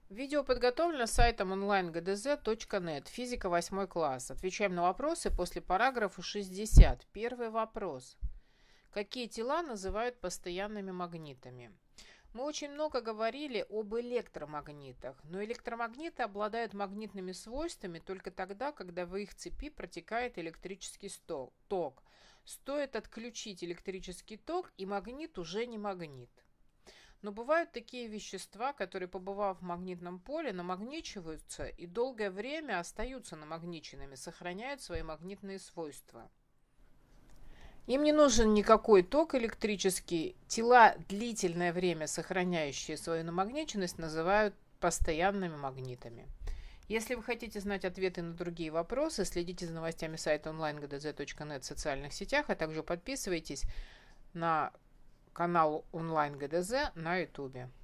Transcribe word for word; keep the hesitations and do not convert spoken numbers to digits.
Видео подготовлено сайтом онлайн гэ дэ зэ точка нет. Физика восьмой класс. Отвечаем на вопросы после параграфа шестьдесят. Первый вопрос. Какие тела называют постоянными магнитами? Мы очень много говорили об электромагнитах, но электромагниты обладают магнитными свойствами только тогда, когда в их цепи протекает электрический ток. Стоит отключить электрический ток, и магнит уже не магнит. Но бывают такие вещества, которые, побывав в магнитном поле, намагничиваются и долгое время остаются намагниченными, сохраняют свои магнитные свойства. Им не нужен никакой ток электрический. Тела, длительное время сохраняющие свою намагниченность, называют постоянными магнитами. Если вы хотите знать ответы на другие вопросы, следите за новостями сайта онлайн гэ дэ зэ точка нет в социальных сетях, а также подписывайтесь на канал онлайн гэ дэ зэ на ютубе.